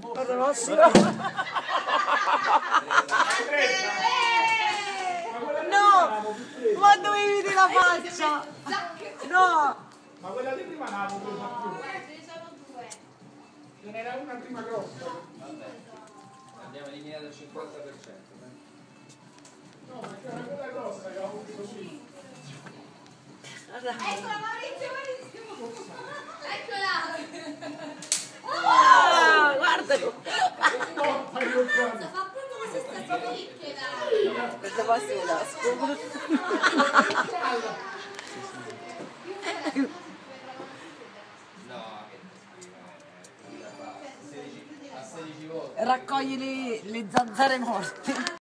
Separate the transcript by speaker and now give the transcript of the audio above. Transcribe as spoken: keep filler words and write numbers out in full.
Speaker 1: Guarda Massimo. No, ma dovevi vedere la faccia. No.
Speaker 2: Ma quella di prima non l'avevo presa più. Ce n'era una prima grossa.
Speaker 3: Vabbè. Andiamo a eliminare il cinquanta per cento.
Speaker 2: No, perché era quella grossa che avevo preso prima.
Speaker 4: Eccola Maurizio, Maurizio! Eccola!
Speaker 1: Ah, guardalo.
Speaker 2: No, ma io
Speaker 4: Mazza, fa proprio come se stesse piccola!
Speaker 1: Questo Massimo la scuola.
Speaker 3: No, che a sedici volte.
Speaker 1: Raccogli le, le zanzare morte.